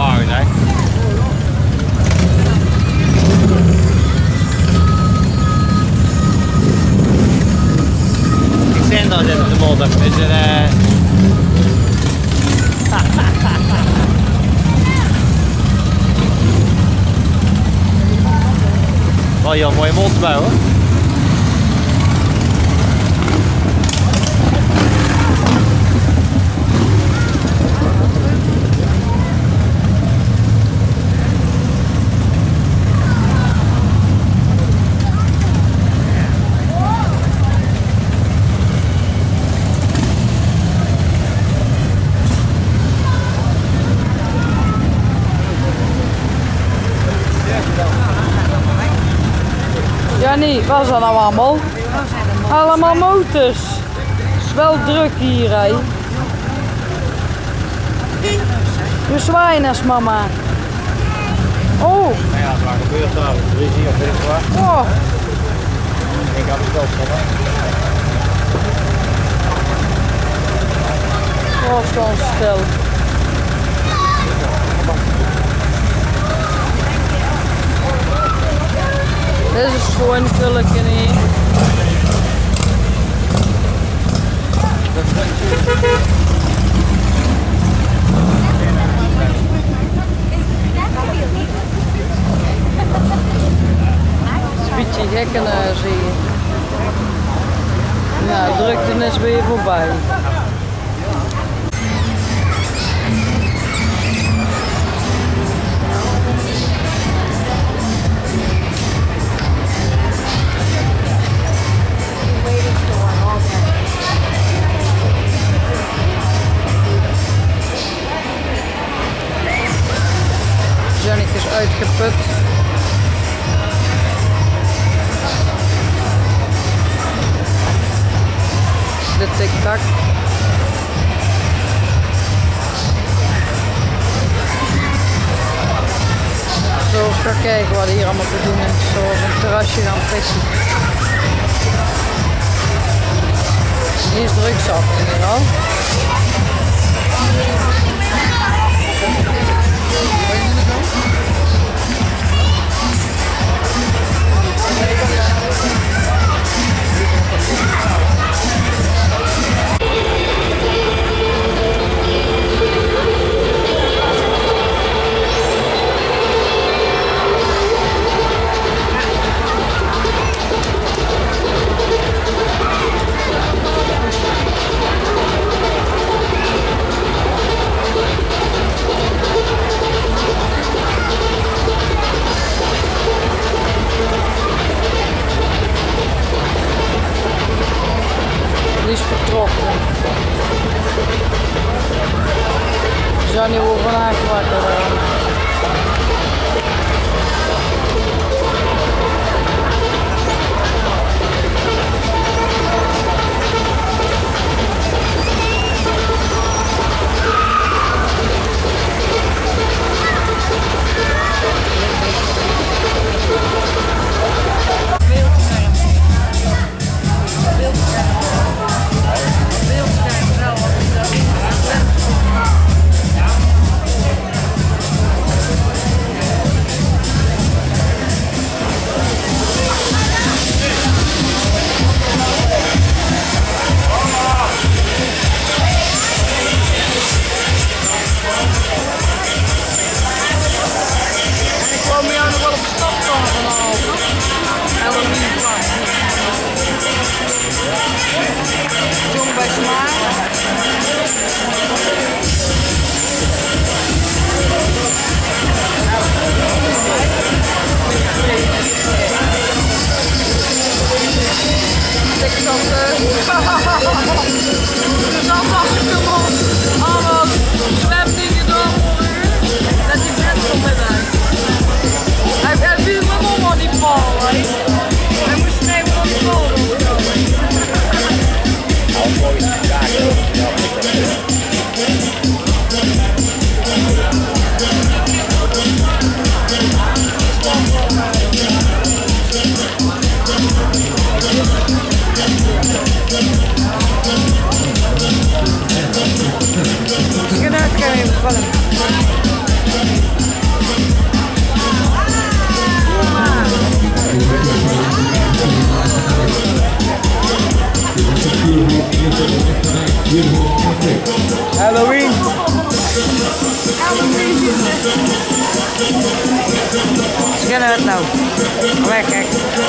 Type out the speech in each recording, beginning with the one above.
vragen zeg. Ik zie daar zitten op de modder. Dus wel heel mooie motorbouw hoor. Jannie, wat is dat nou allemaal? Allemaal motors. Het is wel druk hier, hè. Je zwijners, mama. Oh. Ja, wat gebeurt daar? Ruzie of weet ik wat? Oh. Ik ga het wel stoppen. Oh, stond stil. Dit is gewoon vulken hier. Het is een beetje gekkenhuis hier. Nou, de drukte is weer voorbij. Janneke is uitgeput. De tik-tak. Zo eens gaan kijken wat hier allemaal te doen is. Zoals een terrasje gaan vissen. Hier is druk zat in ieder geval. Schinnen het nou. Weg, kijk.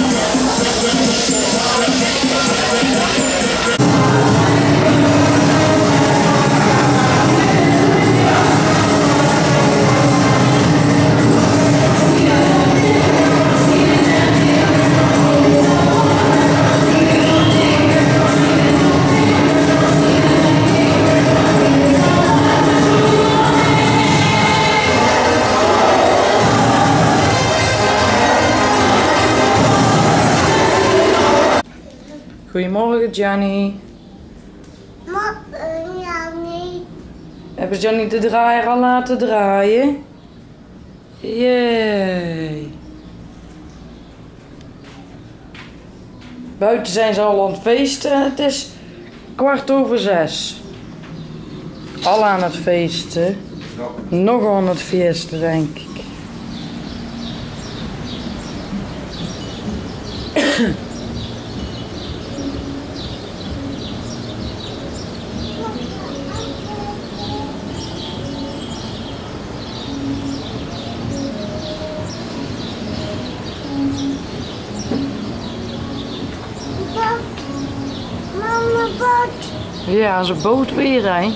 Goedemorgen, Gianni. Morgen, Jannie. Hebben ze Gianni de draaier al laten draaien? Jee. Buiten zijn ze al aan het feesten. Het is 6:15. Al aan het feesten. Nog aan het feesten, denk ik. Mama, boot. Ja, zijn boot weer, hè.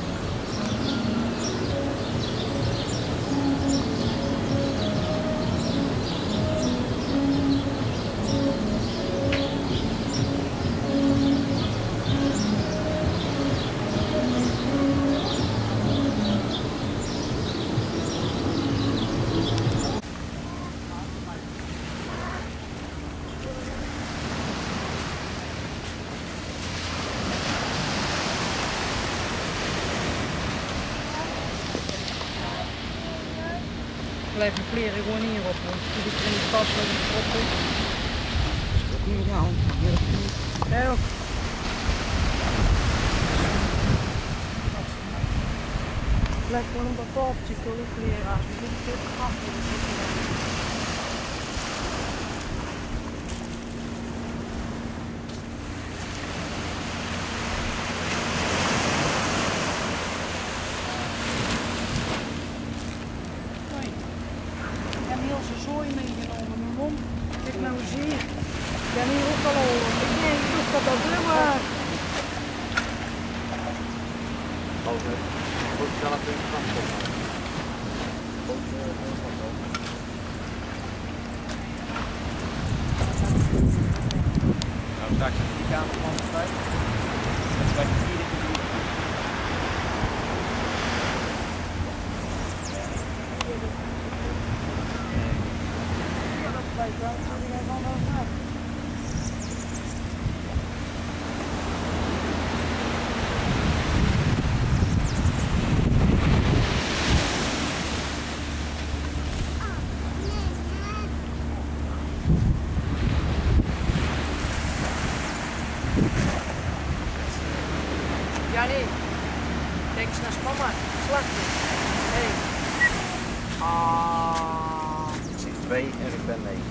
Blijf mijn kleren gewoon hierop, want die zit in de tas met die proppen. Dat is ook niet aan. Ja, ook. Blijf gewoon op dat tafeltje komen kleren aan. Je moet het gat. Heel zijn zooi meegenomen, mijn mond. Kijk nou zie je. Ik ben hier ook al over. Ik denk toch dat dat doen maar. Nou, straks die cameraman erbij. Dat is bij de vierde keer. Gianni, kijk eens naar zijn mama. Slachtje. Hey. Ah. Ik zeg 2 en ik ben 9.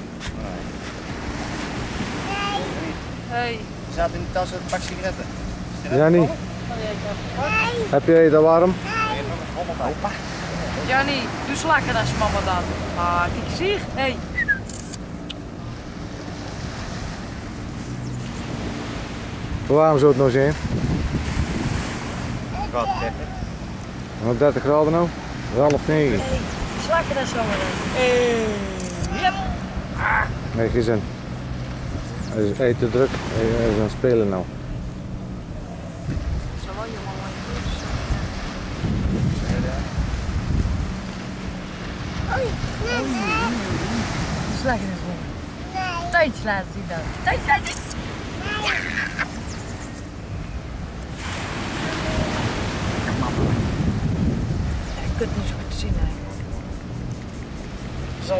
Hey. Je zat in de tas een pak sigaretten. Jannie, heb je het al warm? Opa. Gianni, doe slakken naar zijn mama dan. Ah, kijk eens hier. Hey. Hoe warm zou het nou zijn? Wat 30. 130 graden nou? 8:30. Hey. Slakken naar zijn mama dan. Hey. Yep. Nee, geen zin. Hij is te druk, hij is aan het spelen nou. Zo wel je mama. Slakken naar zijn mama. Tijd laten zien dan. Tijd laten zien. Je kunt het niet zo goed zien eigenlijk. Zo.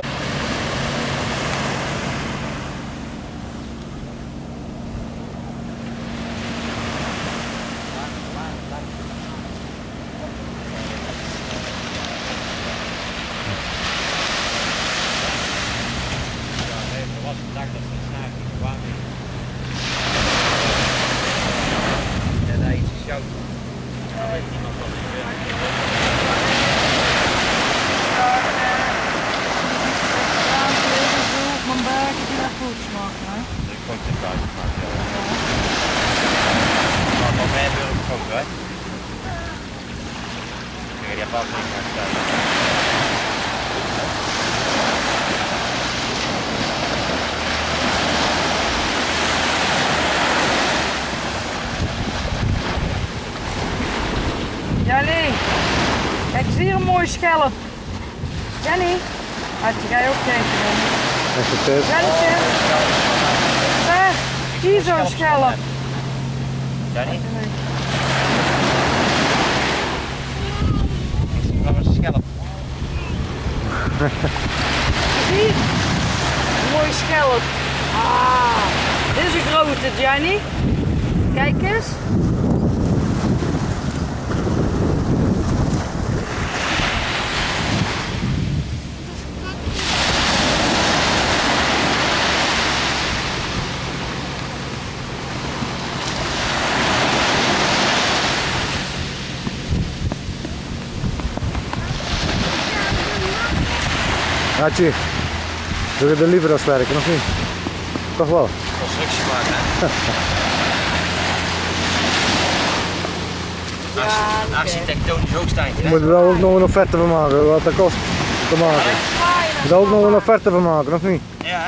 Was een dag dat ze snaak niet kwamen. En hij is jouw. Dan weet niemand wat ik wil. mooi schelp. Jenny, had jij ook kijken dan? Gefeliciteerd. Jennetje, hier zo'n schelp. Danny? Dat was een schelp. Zie? Een mooi schelp. Ah, dit is een grote, Jenny. Kijk eens. Hatje, doe je er liever als werken, of niet? Toch wel? Constructie maken, hè? Architectonisch hoogstandje, Je hè? moet er wel ook nog een offerte van maken, wat dat kost te maken. Je moet er ook nog een offerte van maken, of niet? Ja.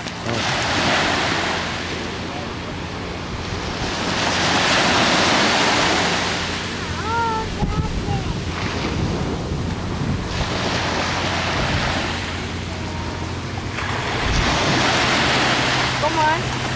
Kom maar.